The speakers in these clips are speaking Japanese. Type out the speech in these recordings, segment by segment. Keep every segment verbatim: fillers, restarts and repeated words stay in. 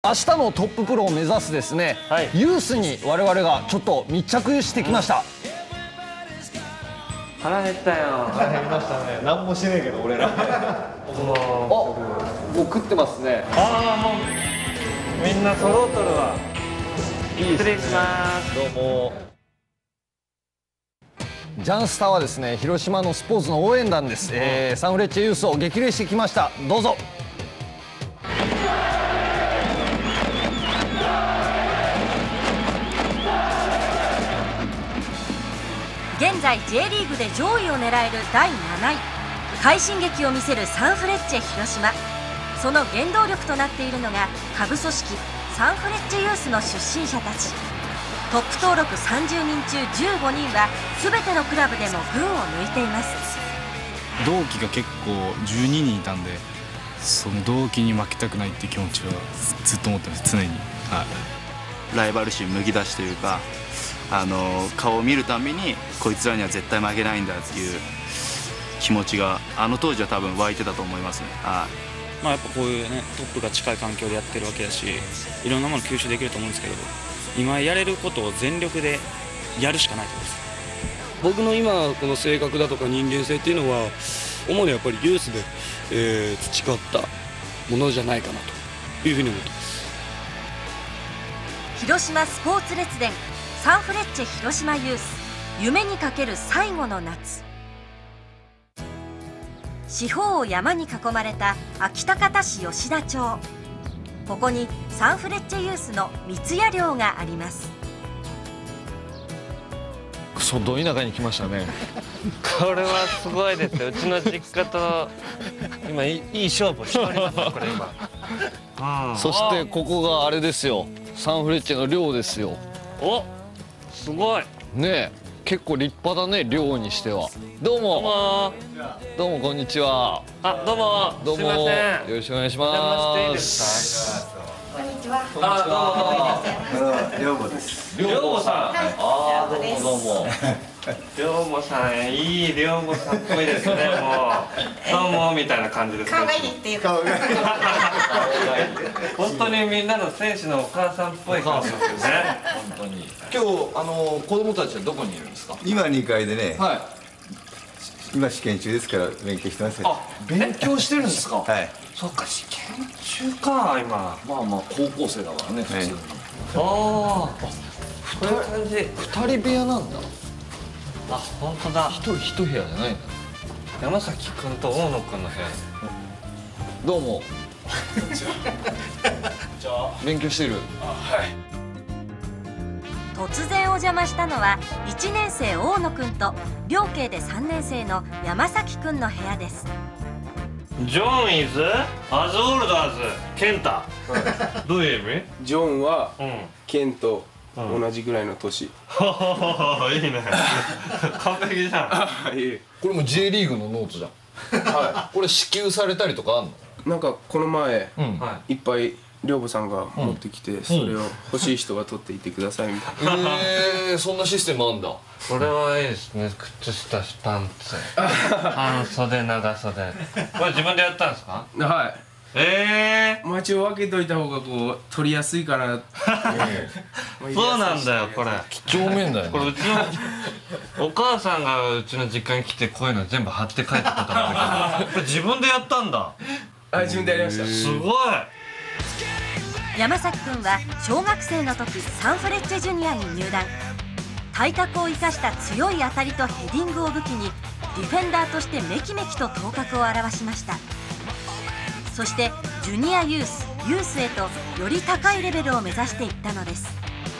明日のトッププロを目指すですね、 はい、 ユースに我々がちょっと密着してきました。 腹減ったよ。 腹減りましたね。何もしねえけど俺ら。あ、 もう食ってますね。 ああ、もうみんな揃うとるわ。失礼します。 どうも。ジャンスタはですね、広島のスポーツの応援団です。えー、サンフレッチェユースを激励してきました。どうぞ。 現在 J リーグで上位を狙えるだいなない、快進撃を見せるサンフレッチェ広島。その原動力となっているのが下部組織サンフレッチェユースの出身者たち。トップ登録さんじゅうにんちゅうじゅうごにんは全てのクラブでも群を抜いています。 同期が結構じゅうににんいたんで、その同期に負けたくないっていう気持ちはずっと思ってます、常に。はい、 ライバル心むき出しというか、あの顔を見るたびにこいつらには絶対負けないんだっていう気持ちがあの当時は多分湧いてたと思いますね。はい、 まあやっぱこういうねトップが近い環境でやってるわけだし、いろんなもの吸収できると思うんですけど、今やれることを全力でやるしかないと思います。 僕の今この性格だとか人間性っていうのは主にやっぱりユースで、えー、培ったものじゃないかなというふうに思ってます。 広島スポーツ列伝サンフレッチェ広島ユース、夢にかける最後の夏。四方を山に囲まれた秋高田市吉田町。ここにサンフレッチェユースの三ツ矢寮があります。 クソど田舎に来ましたね。 これはすごいですよ。うちの実家と今いい、いい勝負をしておりますこれ今。 そしてここがあれですよ、サンフレッチェの寮ですよ。 お、すごいねえ、結構立派だね、寮にしては。どうもどうもこんにちは。 あ、どうもどうも、よろしくお願いします。 こんにちは。 あ、どうも。 寮母です。 寮母さん。 はい。 あ、どうもどうも。寮母さん、いい寮母さんっぽいですね。もうどうもみたいな感じですね。 可愛いっていう顔が。 本当にみんなの選手のお母さんっぽい顔ですよね。 本当に。今日あの子供たちはどこにいるんですか？ 今にかいでね。 はい。 今試験中ですから勉強してます。 あ、勉強してるんですか？ はい。 そっか、試験中か今。 まあまあ高校生だからね、普通に。 ああ、こういう感じ。 二人部屋なんだ。 あ、本当だ。 一人一部屋じゃないんだ。 山崎君と大野君の部屋。 どうも。じゃあ勉強してる。はい。 突然お邪魔したのはいちねん生大野くんと寮慶でさんねん生の山崎くんの部屋です。 ジョンイズアズオールダーズケンタ。どういう意味？ ジョンはケンと同じぐらいの年。 いいね。完璧じゃん。 これも J リーグのノートじゃん。はい。これ支給されたりとかあんの？ なんかこの前いっぱい寮母さんが持ってきて、 うん、 それを欲しい人は取っていてくださいみたいな。 えー、そんなシステムあんだ。 これはいいですね。靴下パンツ半袖長袖。これ自分でやったんですか？ はい。 ええー。 まあ一応分けといた方がこう取りやすいかな。 そうなんだよこれ。 几帳面だよね。 これうちのお母さんがうちの実家に来てこういうの全部貼って帰ったことあるけど、これ自分でやったんだ。 あ、自分でやりました。 すごい。 山崎くんは小学生の時サンフレッチェジュニアに入団。体格を生かした強い当たりとヘディングを武器にディフェンダーとしてめきめきと頭角を現しました。そしてジュニアユースユースへとより高いレベルを目指していったのです。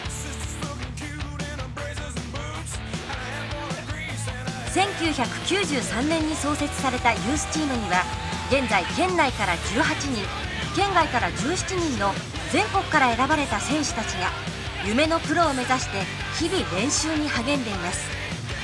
せんきゅうひゃくきゅうじゅうさんねんに創設されたユースチームには現在県内からじゅうはちにん、県外からじゅうななにんの全国から選ばれた選手たちが夢のプロを目指して日々練習に励んでいます。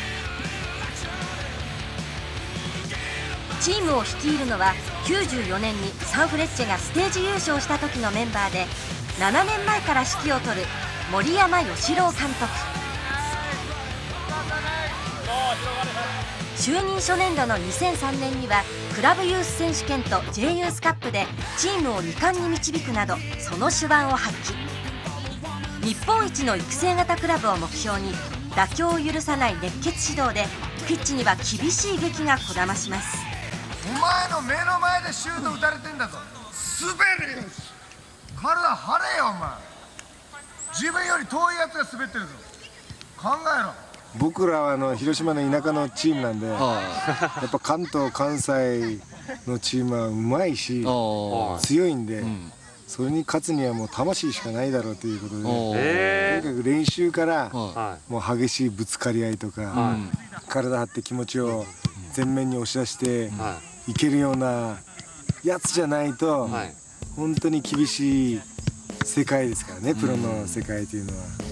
チームを率いるのはきゅうじゅうよねんにサンフレッチェがステージ優勝した時のメンバーでななねんまえから指揮を執る森山義郎監督。 就任初年度のにせんさんねんにはクラブユース選手権と ジェイユースカップでチームをに冠に導くなどその手腕を発揮。日本一の育成型クラブを目標に妥協を許さない熱血指導でピッチには厳しい劇がこだまします。 お前の目の前でシュート打たれてんだぞ。滑れよ、体張れよお前。自分より遠いやつが滑ってるぞ。考えろ。 僕らはあの広島の田舎のチームなんで、やっぱ関東関西のチームはうまいし強いんで、それに勝つにはもう魂しかないだろうということで、とにかく練習からもう激しいぶつかり合いとか、体張って気持ちを前面に押し出していけるようなやつじゃないと本当に厳しい世界ですからね、プロの世界というのは。